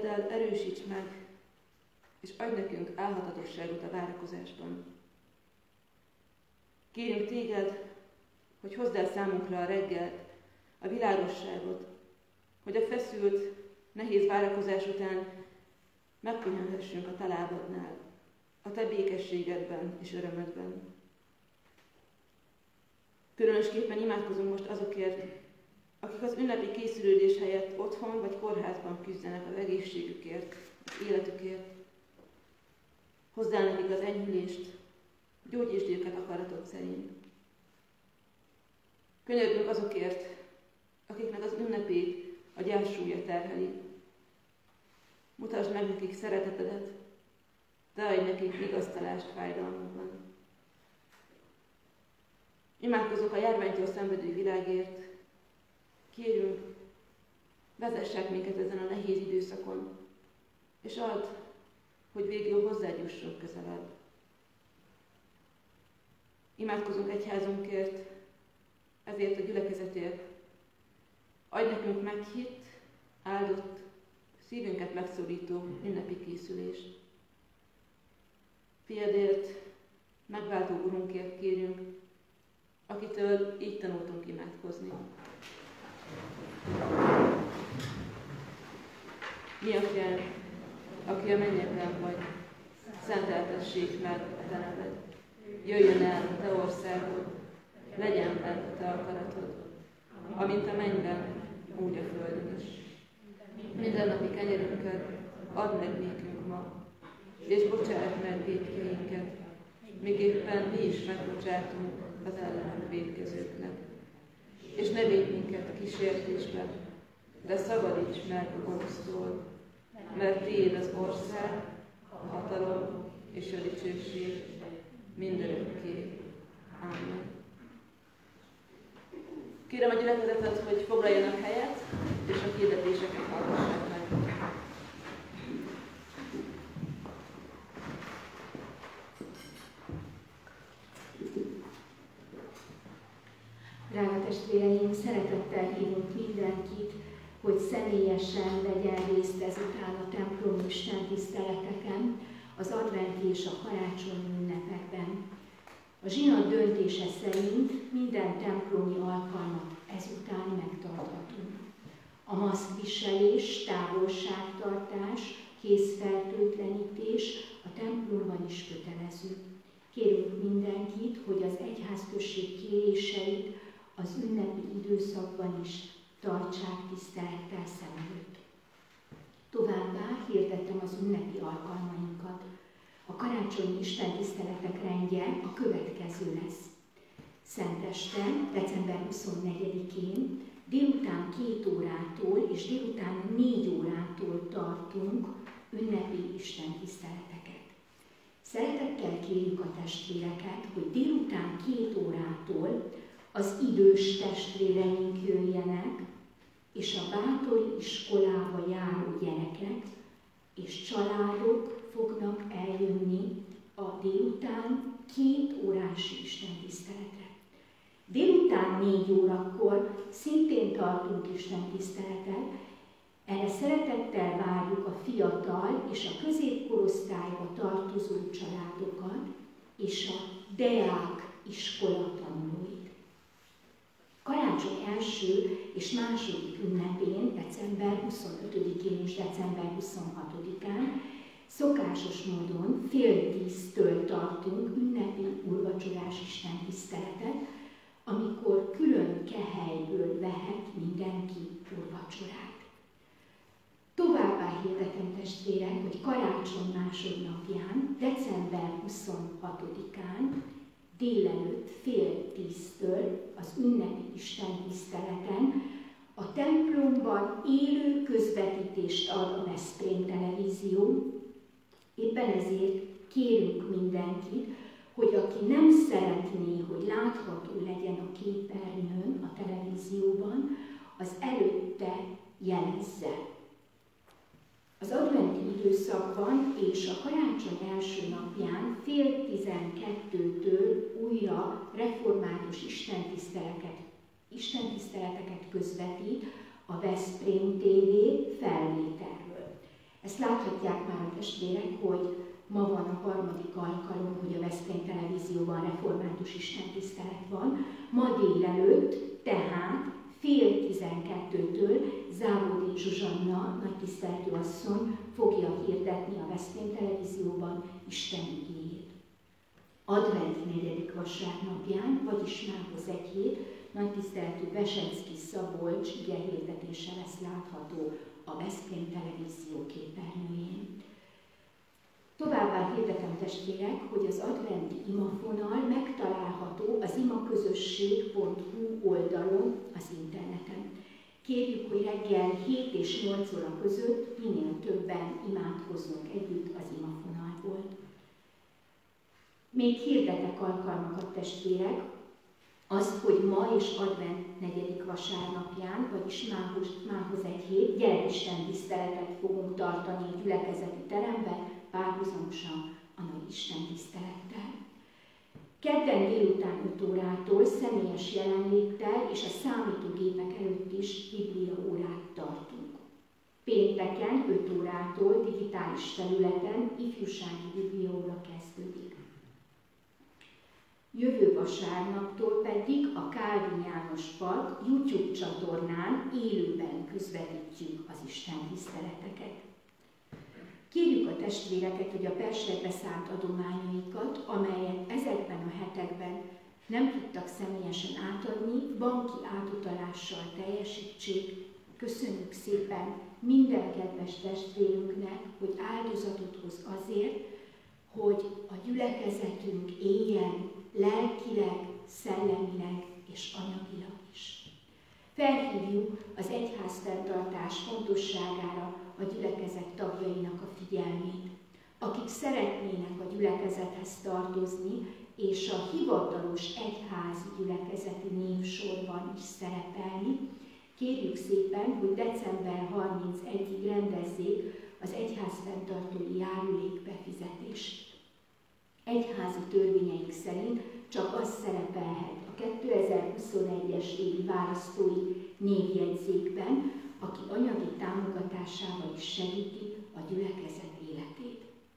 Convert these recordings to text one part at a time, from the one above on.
lelkeddel erősíts meg, és adj nekünk álhatatosságot a várakozásban. Kérünk téged, hogy hozd el számunkra a reggelt, a világosságot, hogy a feszült, nehéz várakozás után megpihenhessünk a te lábadnál, a te békességedben és örömödben. Különösképpen imádkozunk most azokért, akik az ünnepi készülődés helyett otthon vagy kórházban küzdenek az egészségükért, az életükért. Hozd el nekik az enyhülést, gyógyítsd őket akaratod szerint. Könyörgünk azokért, akiknek az ünnepét a gyászsúlya terheli. Mutasd meg nekik szeretetedet, de adj nekik vigasztalást fájdalmukban. Imádkozok a járványtól szenvedő világért. Kérünk, vezessek minket ezen a nehéz időszakon, és add, hogy végül hozzád jussunk közelebb. Imádkozunk egyházunkért, ezért a gyülekezetért. Adj nekünk meghitt, áldott, szívünket megszólító ünnepi készülést. Fiadért, megváltó Urunkért kérünk, akitől így tanultunk imádkozni. Mi atyánk, aki a mennyekben vagy, szenteltessék meg a te neved. Jöjjön el a te országod, legyen meg a te akaratod, amint a mennyben, úgy a földön is. Mindennapi kenyerünket add meg nékünk ma, és bocsáss meg vétkeinket, miképpen mi is megbocsátunk az ellenünk vétkezőknek. És ne védj minket a kísértésbe, de szabadíts meg a gonosztól, mert tiéd az ország, a hatalom és a dicsőség mindörökké. Amen. Kérem a gyülekezetet, hogy foglaljanak helyet, és a hirdetéseket hallgassák meg. Drága testvéreim, szeretettel hívunk mindenkit, hogy személyesen vegyen részt ezután a templomi istentiszteleteken, az adventi és a karácsonyi ünnepekben. A zsinat döntése szerint minden templomi alkalmat ezután megtarthatunk. A maszkviselés, távolságtartás, kézfertőtlenítés a templomban is kötelező. Kérünk mindenkit, hogy az egyházközség kéréseit az ünnepi időszakban is tartsák tisztelettel szem előtt. Továbbá hirdettem az ünnepi alkalmainkat. A karácsonyi istentiszteletek rendje a következő lesz. Szentesten, december 24-én délután 2 órától és délután 4 órától tartunk ünnepi istentiszteleteket. Szeretettel kérjük a testvéreket, hogy délután 2 órától az idős testvéreink jöjjenek, és a bátori iskolába járó gyerekek és családok fognak eljönni a délután 2 órás istentiszteletre. Délután 4 órakor szintén tartunk istentiszteletet, erre szeretettel várjuk a fiatal és a középkorosztályba tartozó családokat és a deák iskola tanulóit. Karácsony első és második ünnepén, december 25-én és december 26-án szokásos módon fél 10-től tartunk ünnepi úrvacsorás istentiszteletet, amikor külön kehelyből vehet mindenki úrvacsorát. Továbbá hirdetem testvérek, hogy karácsony másodnapján, december 26-án délelőtt fél 10-től az ünnepi istentiszteleten a templomban élő közvetítést ad a Veszprém televízió. Éppen ezért kérünk mindenkit, hogy aki nem szeretné, hogy látható legyen a képernyőn, a televízióban, az előtte jelezze. Az adventi időszakban és a karácsony első napján fél 12-től újra református istentiszteleteket közvetít a Veszprém TV felvételről. Ezt láthatják már a testvérek, hogy ma van a harmadik alkalom, hogy a Veszprém Televízióban református istentisztelet van. Ma délelőtt, tehát 11:30-től Záródi Zsuzsanna, nagytiszteltű asszony fogja hirdetni a Veszprém Televízióban Isten igéjét. Advent 4. vasárnapján, vagyis mához egy hét, nagytiszteltű Vesecki Szabolcs igehirdetése lesz látható a Veszprém Televízió képernyőjén. Továbbá hirdetem, testvérek, hogy az adventi imafonal megtalálható az imaközösség.hu oldalon az interneten. Kérjük, hogy reggel 7 és 8 óra között minél többen imádkozzunk együtt az imafonalból. Még hirdetek alkalmakat, testvérek, azt, hogy ma és advent 4. vasárnapján, vagyis mához egy hét, gyerekisten tiszteletet fogunk tartani a gyülekezeti teremben, párhuzamosan a nagy Isten tisztelettel. Kedden délután 5 órától személyes jelenléttel és a számítógépek előtt is Biblia órát tartunk. Pénteken 5 órától digitális felületen ifjúsági Biblia óra kezdődik. Jövő vasárnaptól pedig a Kálvin János Park YouTube csatornán élőben közvetítjük az Isten tiszteleteket. Kérjük a testvéreket, hogy a Persre szánt adományaikat, amelyet ezekben a hetekben nem tudtak személyesen átadni, banki átutalással teljesítsék. Köszönjük szépen minden kedves testvérünknek, hogy áldozatot hoz azért, hogy a gyülekezetünk éljen lelkileg, szellemileg és anyagilag is. Felhívjuk az egyházfenntartás fontosságára a gyülekezet tagjainak a figyelmét, akik szeretnének a gyülekezethez tartozni, és a hivatalos egyházi gyülekezeti névsorban is szerepelni. Kérjük szépen, hogy december 31-ig rendezzék az egyházfenntartói járulék befizetést. Egyházi törvényeink szerint csak az szerepelhet a 2021-es évi választói névjegyzékben, aki anyagi támogatásával is segíti a gyülekezet életét.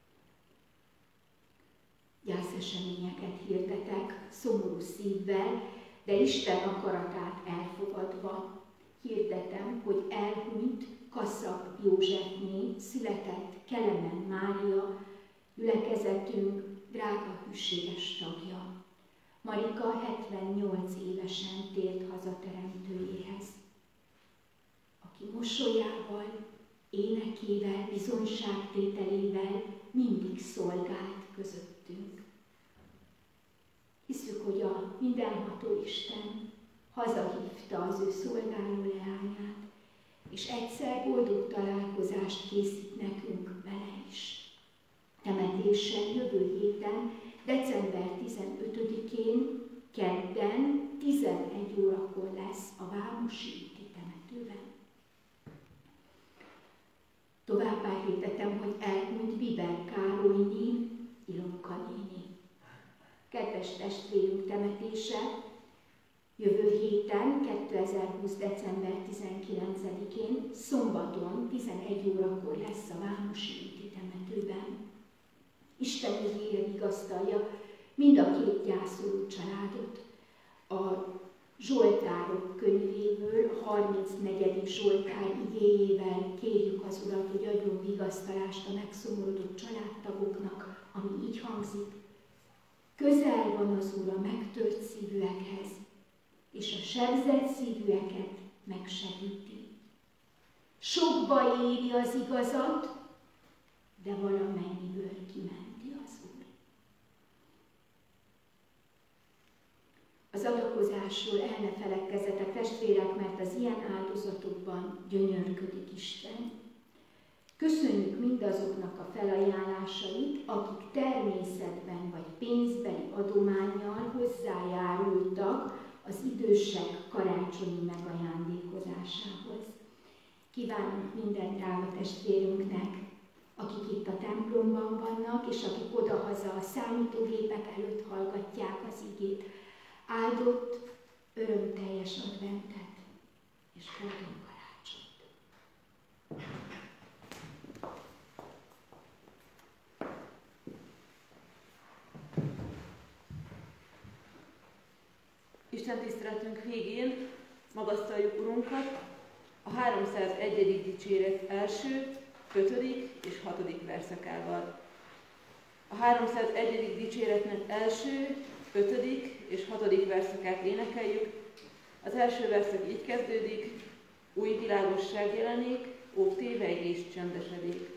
Gyászeseményeket hirdetek szomorú szívvel, de Isten akaratát elfogadva hirdetem, hogy elhunyt Kaszab Józsefné született Kelemen Mária, gyülekezetünk drága hűséges tagja. Marika 78 évesen tért haza teremtőjéhez, aki mosolyával, énekével, bizonyságtételével mindig szolgált közöttünk. Hiszük, hogy a mindenható Isten hazahívta az ő szolgáló leányát, és egyszer boldog találkozást készít nekünk vele is. Temetése jövő héten, december 15-én, kedden, 11 órakor lesz a Vámosi úti temetőben. Továbbá hirdetem, hogy elhunyt Biber Károlyné, Ilonka néni. Kedves testvérünk temetése jövő héten, 2020. december 19-én, szombaton 11 órakor lesz a Vámosi úti temetőben. Isten igéje vigasztalja mind a két gyászoló családot. A Zsoltárok könyvéből, 34. Zsoltár igéjével kérjük az Urat, hogy adjon vigasztalást a megszomorodott családtagoknak, ami így hangzik. Közel van az Úr a megtört szívűekhez, és a sebzett szívűeket megsegíti. Sok baj éri az igazat, de valamennyiből kimenti az Úr. Az adakozásról el ne feledkezzetek, testvérek, mert az ilyen áldozatokban gyönyörködik Isten. Köszönjük mindazoknak a felajánlásait, akik természetben vagy pénzbeli adománnyal hozzájárultak az idősek karácsonyi megajándékozásához. Kívánunk minden drága testvérünknek, akik itt a templomban vannak, és akik odahaza a számítógépek előtt hallgatják az igét, áldott, örömteljes adventet és boldog karácsonyt. Isten tiszteletünk végén magasztaljuk Urunkat a 301. dicséret első, 5. és 6. verszakával. A 301. dicséretnek első, 5. és 6. verszakát énekeljük. Az első verszak így kezdődik: új világosság jelenik, óv tévej és csendesedék.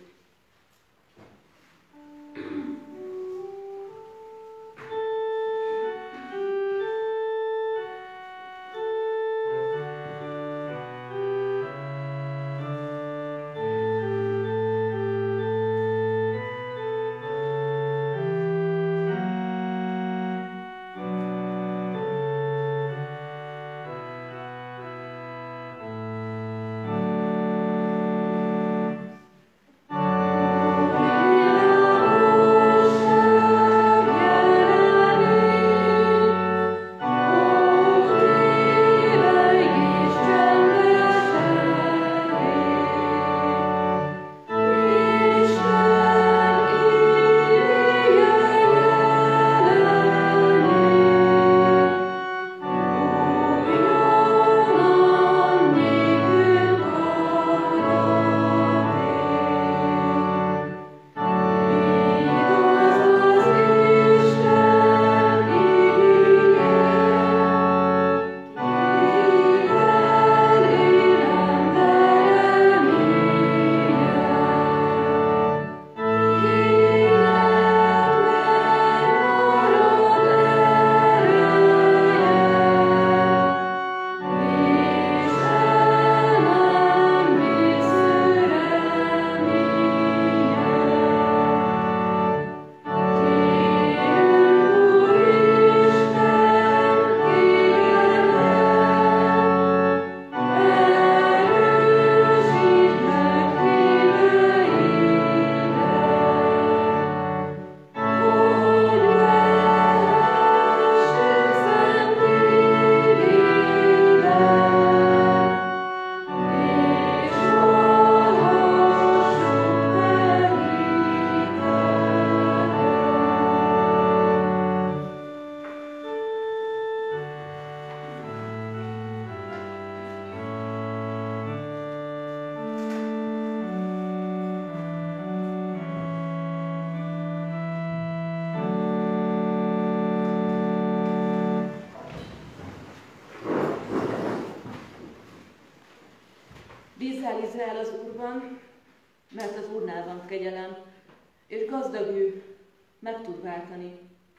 Bízzál Izrael az Úrban, mert az Úrnál van kegyelem, és gazdag ő, meg tud váltani.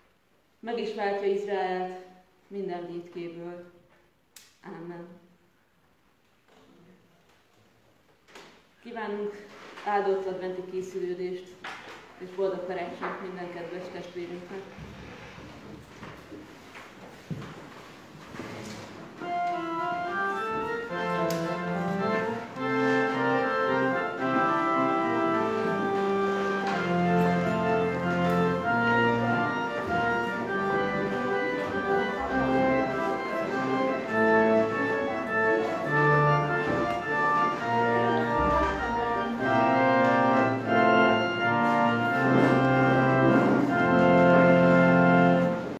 Meg is váltja Izraelt minden vétkéből. Ámen. Kívánunk áldott adventi készülődést és boldog karácsonyt minden kedves testvérünknek.